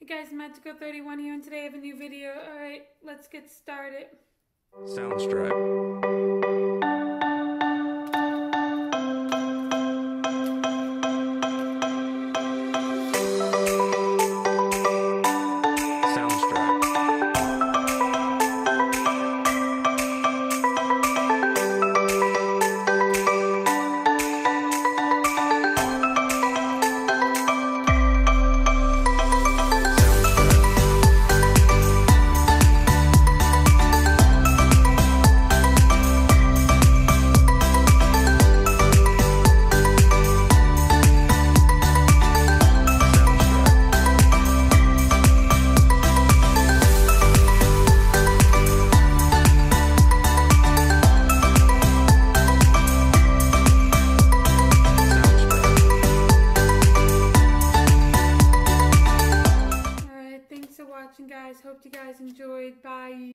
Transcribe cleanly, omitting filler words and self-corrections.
Hey guys, Magical31 here, and today I have a new video. Alright, let's get started. Soundstripe. Thanks for watching, guys. Hope you guys enjoyed. Bye.